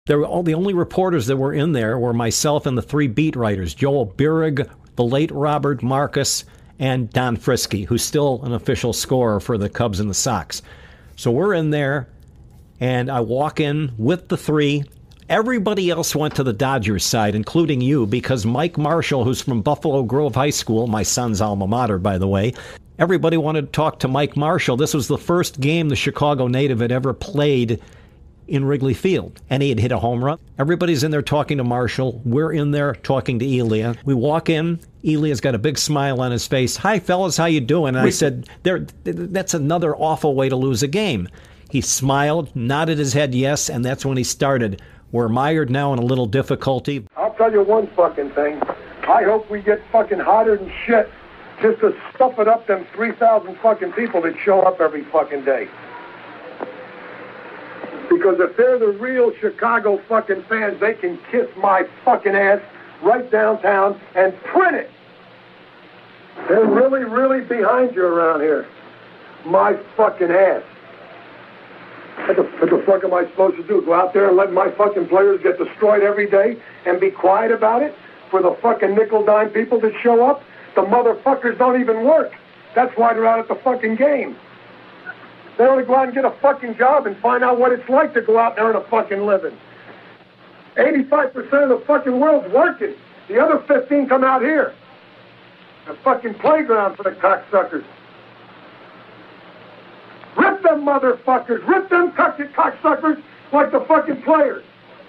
The only reporters that were in there were myself and the 3 beat writers, Joel Birrig, the late Robert Marcus, and Don Frisky, who's still an official scorer for the Cubs and the Sox. So we're in there, and I walk in with the 3. Everybody else went to the Dodgers side, including you, because Mike Marshall, who's from Buffalo Grove High School, my son's alma mater, by the way, everybody wanted to talk to Mike Marshall. This was the first game the Chicago native had ever played in Wrigley Field, and he had hit a home run. Everybody's in there talking to Marshall. We're in there talking to Elia. We walk in. Elia's got a big smile on his face. Hi, fellas, how you doing? And I said, that's another awful way to lose a game. He smiled, nodded his head yes, and that's when he started. We're mired now in a little difficulty. I'll tell you one fucking thing. I hope we get fucking hotter than shit just to stuff it up them 3,000 fucking people that show up every fucking day. Because if they're the real Chicago fucking fans, they can kiss my fucking ass right downtown and print it. They're really, really behind you around here. My fucking ass. What the fuck am I supposed to do? Go out there and let my fucking players get destroyed every day and be quiet about it for the fucking nickel-dime people that show up? The motherfuckers don't even work. That's why they're out at the fucking game. They want to go out and get a fucking job and find out what it's like to go out there and a fucking living. 85% of the fucking world's working. The other 15 come out here. A fucking playground for the cocksuckers. Rip them motherfuckers. Rip them cocksuckers like the fucking players.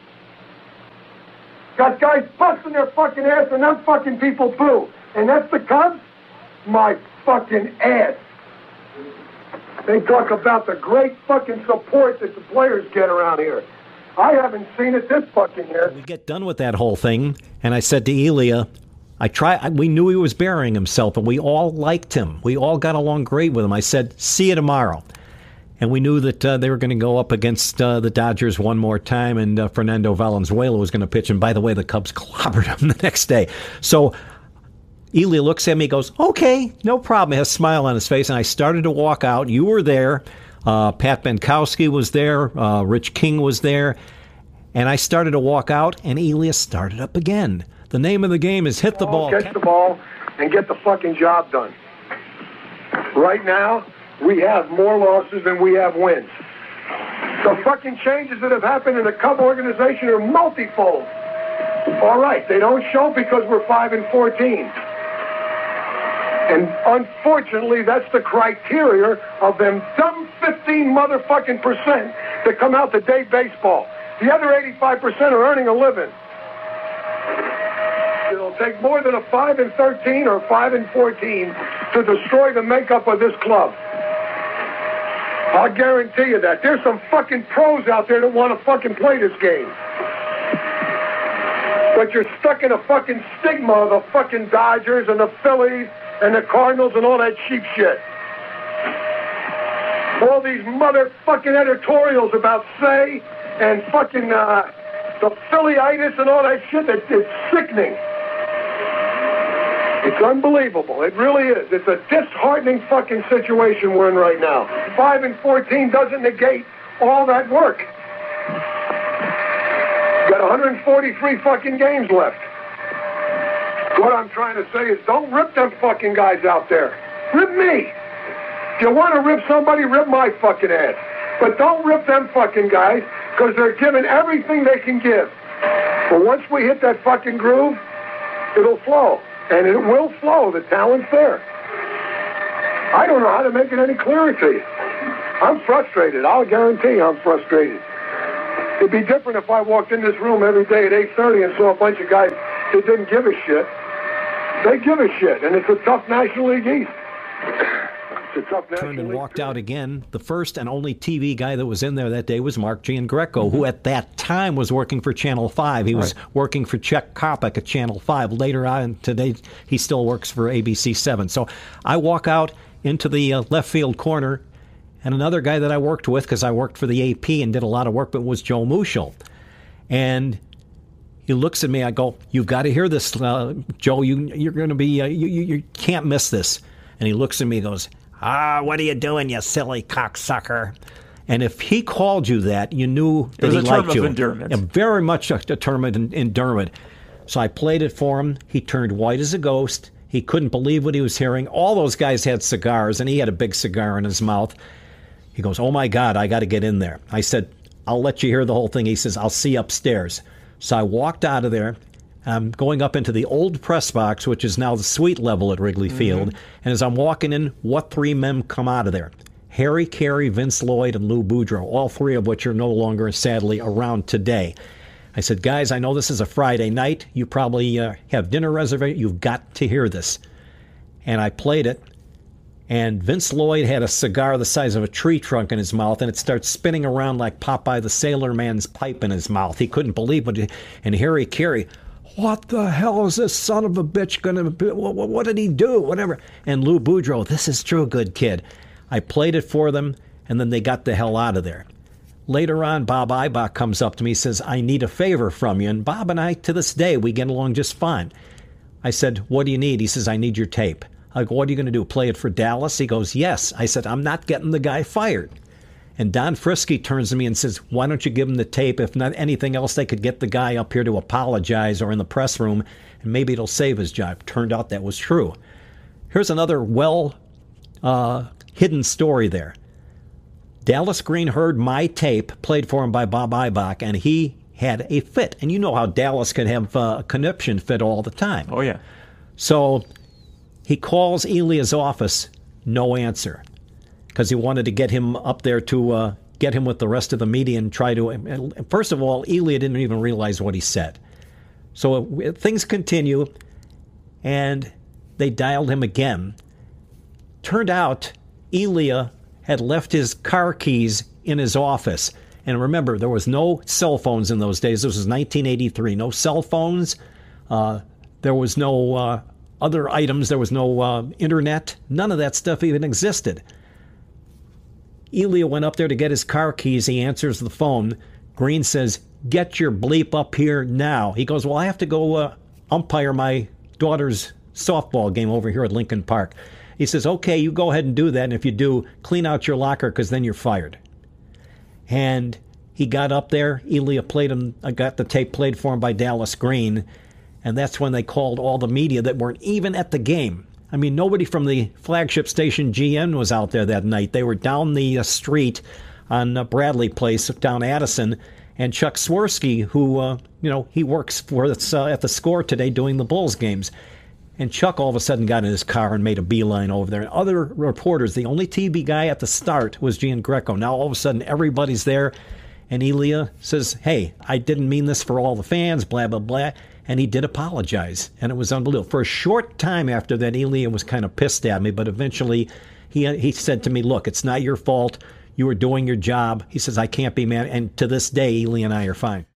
Got guys busting their fucking ass and them fucking people boo. And that's the Cubs? My fucking ass. They talk about the great fucking support that the players get around here. I haven't seen it this fucking year. We get done with that whole thing, and I said to Elia, we knew he was burying himself, and we all liked him. We all got along great with him. I said, see you tomorrow. And we knew that they were going to go up against the Dodgers one more time, and Fernando Valenzuela was going to pitch. And by the way, the Cubs clobbered him the next day. So Elia looks at me, goes, okay, no problem. He has a smile on his face, and I started to walk out. You were there. Pat Benkowski was there. Rich King was there. And I started to walk out, and Elia started up again. The name of the game is hit the ball. Catch the ball and get the fucking job done. Right now, we have more losses than we have wins. The fucking changes that have happened in the Cub organization are multifold. All right, they don't show because we're 5-14. And unfortunately, that's the criteria of them dumb 15 motherfucking percent that come out to day baseball. The other 85% are earning a living. It'll take more than a 5-13 or 5-14 to destroy the makeup of this club. I'll guarantee you that. There's some fucking pros out there that want to fucking play this game. But you're stuck in a fucking stigma of the fucking Dodgers and the Phillies and the Cardinals and all that cheap shit. All these motherfucking editorials about Say and fucking the Phillyitis and all that shit, it's sickening. It's unbelievable. It really is. It's a disheartening fucking situation we're in right now. 5-14 doesn't negate all that work. Got 143 fucking games left. What I'm trying to say is don't rip them fucking guys out there. Rip me. If you want to rip somebody, rip my fucking ass. But don't rip them fucking guys because they're giving everything they can give. But once we hit that fucking groove, it'll flow. And it will flow. The talent's there. I don't know how to make it any clearer to you. I'm frustrated. I'll guarantee you I'm frustrated. It'd be different if I walked in this room every day at 8:30 and saw a bunch of guys that didn't give a shit. They give a shit, and it's a tough National League East. Turned and walked out again. The first and only TV guy that was in there that day was Mark Giangreco, who at that time was working for Channel 5. He was working for Czech Kopek at Channel 5. Later on today, he still works for ABC 7. So I walk out into the left field corner, and another guy that I worked with, because I worked for the AP and did a lot of work, but was Joe Muschel. And he looks at me. I go, "You've got to hear this, Joe. You're going to be. You can't miss this." And he looks at me and goes, what are you doing, you silly cocksucker? And if he called you that, you knew that It was he a term liked you. of endearment. Very much a term of endearment. So I played it for him. He turned white as a ghost. He couldn't believe what he was hearing. All those guys had cigars, and he had a big cigar in his mouth. He goes, "Oh, my God, I got to get in there." I said, "I'll let you hear the whole thing." He says, "I'll see you upstairs." So I walked out of there. I'm going up into the old press box, which is now the suite level at Wrigley Field. And as I'm walking in, what three men come out of there? Harry Carey, Vince Lloyd, and Lou Boudreau, all three of which are no longer, sadly, around today. I said, "Guys, I know this is a Friday night. You probably have dinner reservation. You've got to hear this." And I played it. And Vince Lloyd had a cigar the size of a tree trunk in his mouth, and it starts spinning around like Popeye the Sailor Man's pipe in his mouth. He couldn't believe it. And Harry Carey, "What the hell is this son of a bitch going to be? What did he do?" Whatever. And Lou Boudreau, "This is true, good kid." I played it for them, and then they got the hell out of there. Later on, Bob Eibach comes up to me and says, "I need a favor from you." And Bob and I, to this day, we get along just fine. I said, "What do you need?" He says, "I need your tape." I go, "What are you going to do, play it for Dallas?" He goes, "Yes." I said, "I'm not getting the guy fired." And Don Frisky turns to me and says, "Why don't you give him the tape? If not anything else, they could get the guy up here to apologize or in the press room, and maybe it'll save his job." Turned out that was true. Here's another hidden story there. Dallas Green heard my tape played for him by Bob Eibach, and he had a fit. And you know how Dallas could have a conniption fit all the time. Oh, yeah. So he calls Elia's office, no answer, because he wanted to get him up there to get him with the rest of the media and try to... And first of all, Elia didn't even realize what he said. So things continue, and they dialed him again. Turned out Elia had left his car keys in his office. And remember, there was no cell phones in those days. This was 1983. No cell phones. There was no other items. There was no internet. None of that stuff even existed. Elia went up there to get his car keys. He answers the phone. Green says, "Get your bleep up here now." He goes, "Well, I have to go umpire my daughter's softball game over here at Lincoln Park." He says, "Okay, you go ahead and do that, and if you do, clean out your locker, because then you're fired." And he got up there. Elia played him. I got the tape played for him by Dallas Green, and that's when they called all the media that weren't even at the game. I mean, nobody from the flagship station GN was out there that night. They were down the street on Bradley Place, down Addison, and Chuck Swirsky, who, he works for at the Score today doing the Bulls games. And Chuck all of a sudden got in his car and made a beeline over there. And other reporters, the only TV guy at the start was Gian Greco. Now all of a sudden everybody's there. And Elia says, "Hey, I didn't mean this for all the fans, blah, blah, blah." And he did apologize. And it was unbelievable. For a short time after that, Elia was kind of pissed at me. But eventually he said to me, "Look, it's not your fault. You were doing your job." He says, "I can't be mad." And to this day, Elia and I are fine.